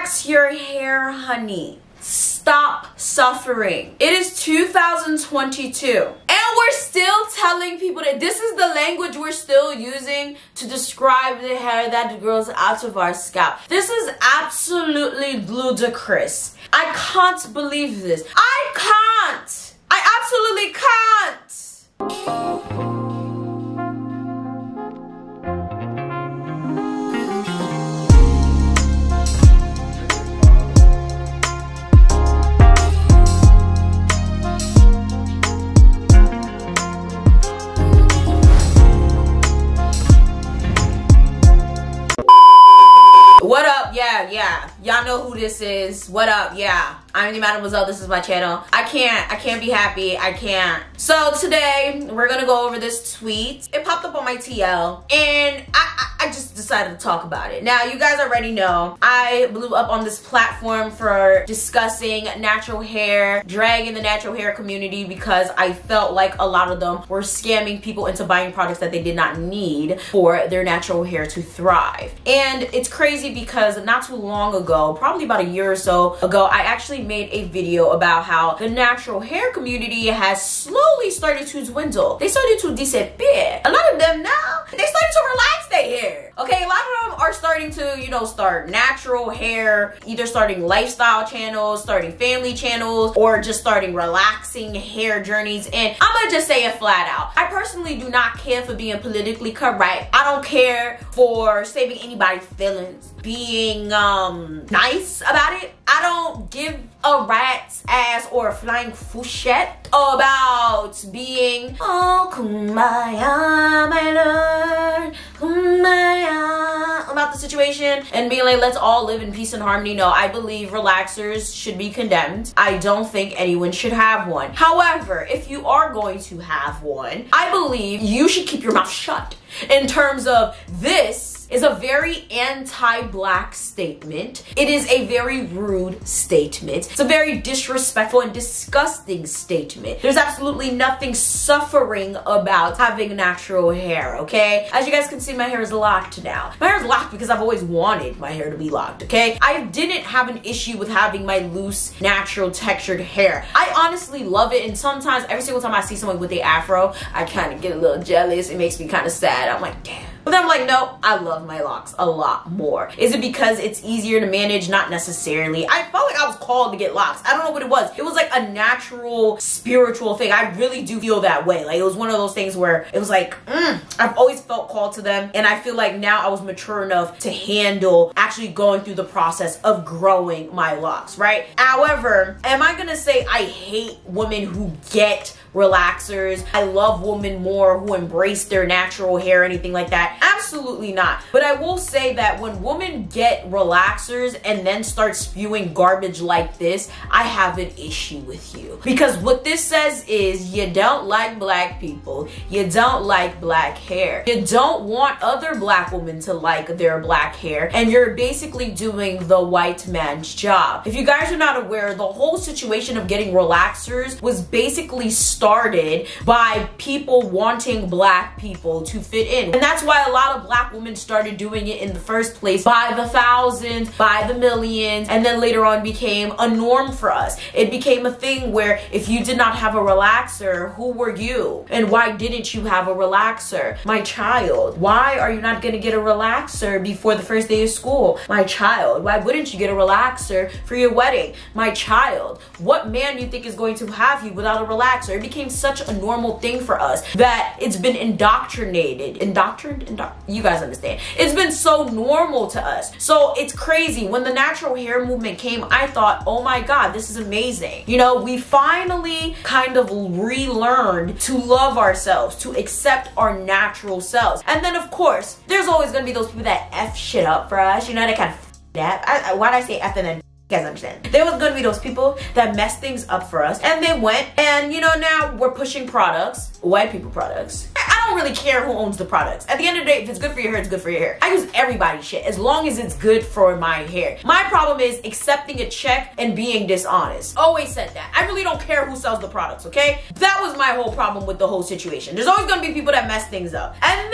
Relax your hair, honey. Stop suffering. It is 2022 and we're still telling people that this is the language we're still using to describe the hair that grows out of our scalp. This is absolutely ludicrous. I can't believe this. I can't. I absolutely can't. What up? Yeah. Y'all know who this is. What up? Yeah. I'm the Mademoiselle. This is my channel. I can't be happy. I can't. So today we're gonna go over this tweet. It popped up on my TL and I just decided to talk about it. Now, you guys already know I blew up on this platform for discussing natural hair, dragging the natural hair community because I felt like a lot of them were scamming people into buying products that they did not need for their natural hair to thrive. And it's crazy because not too long ago, probably about a year or so ago, I actually made a video about how the natural hair community has slowly started to dwindle. They started to disappear. A lot of them now, they started to relax their hair. Okay, a lot of them are starting to, you know, start natural hair, either starting lifestyle channels, starting family channels, or just starting relaxing hair journeys. And I'm gonna just say it flat out. I personally do not care for being politically correct. I don't care for saving anybody's feelings, being nice about it. I don't give a rat's ass or a flying fouchette about being, oh, kumbaya, my lord, kumbaya, about the situation and being like, let's all live in peace and harmony. No, I believe relaxers should be condemned. I don't think anyone should have one. However, if you are going to have one, I believe you should keep your mouth shut in terms of this is a very anti-black statement. It is a very rude statement. It's a very disrespectful and disgusting statement. There's absolutely nothing suffering about having natural hair, okay? As you guys can see, my hair is locked now. My hair is locked because I've always wanted my hair to be locked, okay? I didn't have an issue with having my loose, natural, textured hair. I honestly love it, and sometimes, every single time I see someone with the afro, I kind of get a little jealous. It makes me kind of sad. I'm like, damn. But then I'm like, no, I love my locks a lot more. Is it because it's easier to manage? Not necessarily. I felt like I was called to get locks. I don't know what it was. It was like a natural, spiritual thing. I really do feel that way. Like, it was one of those things where it was like, I've always felt called to them. And I feel like now I was mature enough to handle actually going through the process of growing my locks, right? However, am I gonna say I hate women who get relaxers? I love women more who embrace their natural hair, anything like that? Absolutely not. But I will say that when women get relaxers and then start spewing garbage like this, I have an issue with you. Because what this says is you don't like black people. You don't like black hair. You don't want other black women to like their black hair. And you're basically doing the white man's job. If you guys are not aware, the whole situation of getting relaxers was basically started by people wanting black people to fit in. And that's why a lot of black women started doing it in the first place, by the thousands, by the millions, and then later on became a norm for us. It became a thing where if you did not have a relaxer, who were you? And why didn't you have a relaxer? My child, why are you not gonna get a relaxer before the first day of school? My child, why wouldn't you get a relaxer for your wedding? My child, what man do you think is going to have you without a relaxer? It became such a normal thing for us that it's been indoctrinated. You guys understand. It's been so normal to us. So it's crazy. When the natural hair movement came, I thought, oh my God, this is amazing. You know, we finally kind of relearned to love ourselves, to accept our natural selves. And then of course, there's always gonna be those people that F shit up for us. You know, they kind of that. Why'd I say F and then you guys understand? There was gonna be those people that messed things up for us, and they went, and you know, now we're pushing products, white people products. I don't really care who owns the products. At the end of the day, if it's good for your hair, it's good for your hair. I use everybody's shit as long as it's good for my hair. My problem is accepting a check and being dishonest. Always said that. I really don't care who sells the products, okay? That was my whole problem with the whole situation. There's always gonna be people that mess things up. And then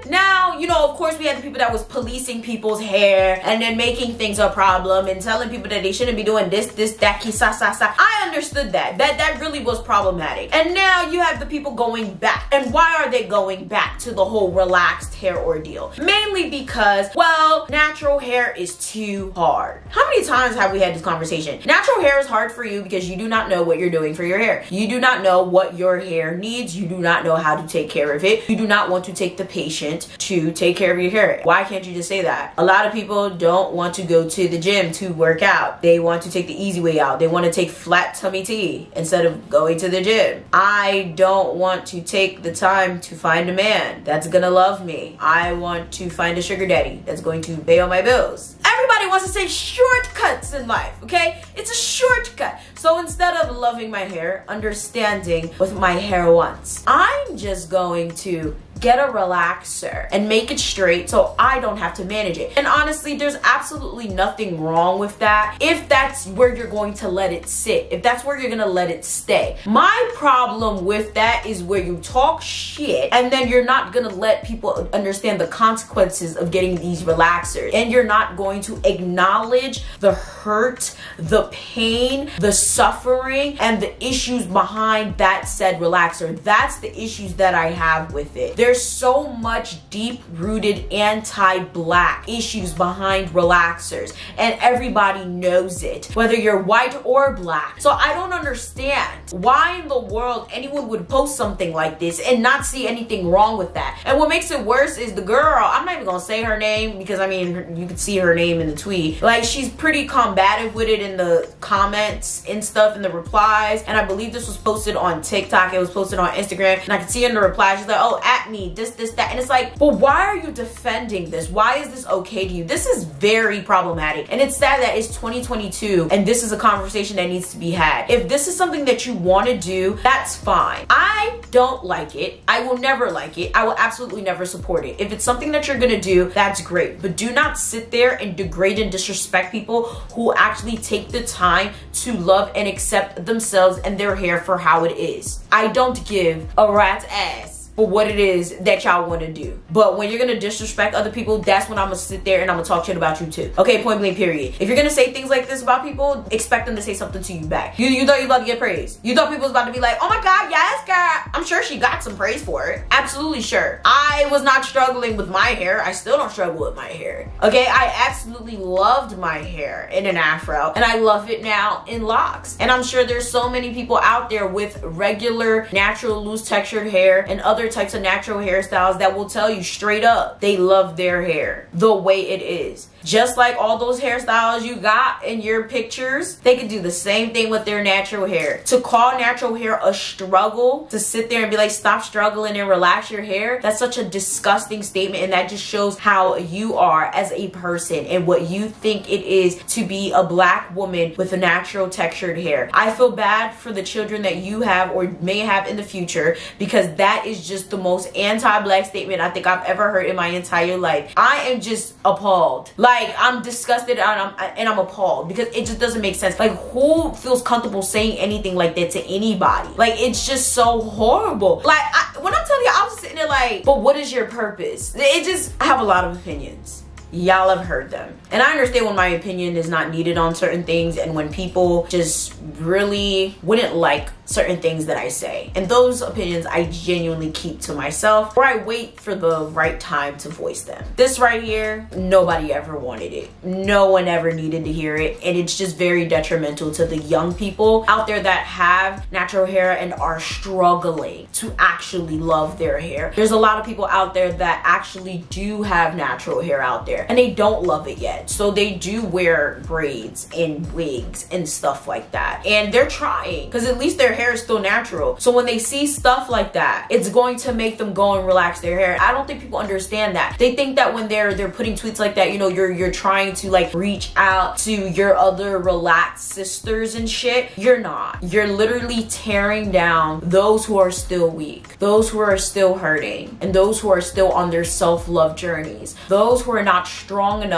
Now, you know, of course we had the people that was policing people's hair and then making things a problem and telling people that they shouldn't be doing this, that, sa, sa, sa. I understood that. That really was problematic. And now you have the people going back. And why are they going back to the whole relaxed hair ordeal? Mainly because, well, natural hair is too hard. How many times have we had this conversation? Natural hair is hard for you because you do not know what you're doing for your hair. You do not know what your hair needs. You do not know how to take care of it. You do not want to take the patient to take care of your hair. Why can't you just say that? A lot of people don't want to go to the gym to work out. They want to take the easy way out. They want to take flat tummy tea instead of going to the gym. I don't want to take the time to find a man that's gonna love me. I want to find a sugar daddy that's going to pay all my bills. Everybody wants to say shortcuts in life, okay? It's a shortcut. So instead of loving my hair, understanding what my hair wants, I'm just going to get a relaxer and make it straight so I don't have to manage it. And honestly, there's absolutely nothing wrong with that if that's where you're going to let it sit, if that's where you're gonna let it stay. My problem with that is where you talk shit and then you're not gonna let people understand the consequences of getting these relaxers, and you're not going to acknowledge the hurt, the pain, the suffering, and the issues behind that said relaxer. That's the issues that I have with it. There's so much deep-rooted anti-black issues behind relaxers, and everybody knows it, whether you're white or black. So I don't understand why in the world anyone would post something like this and not see anything wrong with that. And what makes it worse is the girl, I'm not even gonna say her name because I mean, you can see her name in the tweet. Like, she's pretty combative with it in the comments and stuff, in the replies. And I believe this was posted on TikTok, it was posted on Instagram, and I could see in the replies, she's like, oh, at me, this, that. And it's like, but why are you defending this? Why is this okay to you? This is very problematic. And it's sad that it's 2022 and this is a conversation that needs to be had. If this is something that you want to do, that's fine. I don't like it. I will never like it. I will absolutely never support it. If it's something that you're gonna do, that's great. But do not sit there and degrade and disrespect people who actually take the time to love and accept themselves and their hair for how it is. I don't give a rat's ass for what it is that y'all want to do. But when you're gonna disrespect other people, that's when I'm gonna sit there and I'm gonna talk shit about you too. Okay, point blank period. If you're gonna say things like this about people, expect them to say something to you back. You thought you was about to get praise. You thought people was about to be like, oh my God, yes, girl. I'm sure she got some praise for it. Absolutely sure. I was not struggling with my hair. I still don't struggle with my hair. Okay, I absolutely loved my hair in an afro and I love it now in locks. And I'm sure there's so many people out there with regular, natural, loose textured hair and other types of natural hairstyles that will tell you straight up they love their hair the way it is. Just like all those hairstyles you got in your pictures, they could do the same thing with their natural hair. To call natural hair a struggle, to sit there and be like, stop struggling and relax your hair, that's such a disgusting statement, and that just shows how you are as a person and what you think it is to be a black woman with a natural textured hair. I feel bad for the children that you have or may have in the future, because that is just the most anti-black statement I think I've ever heard in my entire life. I am just appalled. Like, I'm disgusted and I'm appalled because it just doesn't make sense. Like, who feels comfortable saying anything like that to anybody? Like, it's just so horrible. Like, when I'm telling you, I was sitting there like, but what is your purpose? I have a lot of opinions. Y'all have heard them. And I understand when my opinion is not needed on certain things and when people just really wouldn't like certain things that I say. And those opinions I genuinely keep to myself, or I wait for the right time to voice them. This right here, nobody ever wanted it. No one ever needed to hear it. And it's just very detrimental to the young people out there that have natural hair and are struggling to actually love their hair. There's a lot of people out there that actually do have natural hair out there and they don't love it yet. So they do wear braids and wigs and stuff like that. And they're trying, because at least their hair is still natural. So when they see stuff like that, it's going to make them go and relax their hair. I don't think people understand that. They think that when they're putting tweets like that, you know, you're trying to like reach out to your other relaxed sisters and shit. You're not. You're literally tearing down those who are still weak, those who are still hurting, and those who are still on their self-love journeys, those who are not strong enough to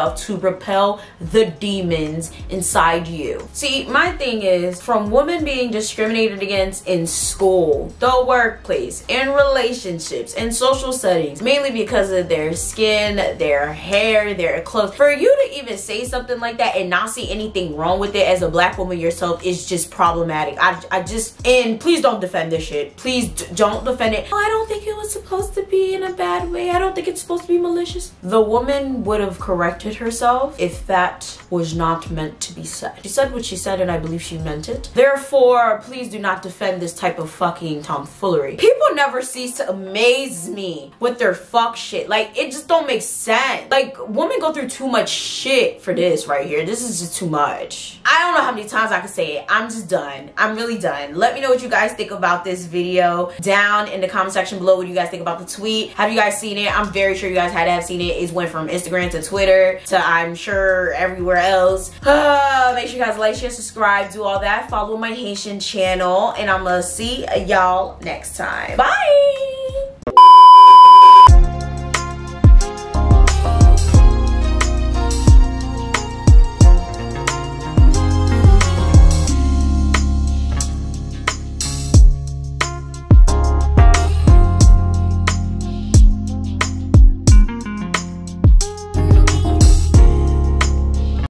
repel the demons inside you. See, my thing is, from women being discriminated against in school, the workplace, in relationships, in social settings, mainly because of their skin, their hair, their clothes, for you to even say something like that and not see anything wrong with it as a black woman yourself is just problematic. I just, and please don't defend this shit. Please don't defend it. Oh, I don't think it was supposed to be in a bad way. I don't think it's supposed to be malicious. The woman would have corrected herself if that was not meant to be said. She said what she said, and I believe she meant it. Therefore, please do not defend this type of fucking tomfoolery. People never cease to amaze me with their fuck shit. Like, it just don't make sense. Like, women go through too much shit for this right here. This is just too much. I don't know how many times I can say it. I'm just done. I'm really done. Let me know what you guys think about this video down in the comment section below. What do you guys think about the tweet? Have you guys seen it? I'm very sure you guys had to have seen it. It went from Instagram to Twitter to, I'm sure, everywhere else. Make sure you guys like, share, subscribe, do all that. Follow my Haitian channel, and I'm gonna see y'all next time. Bye.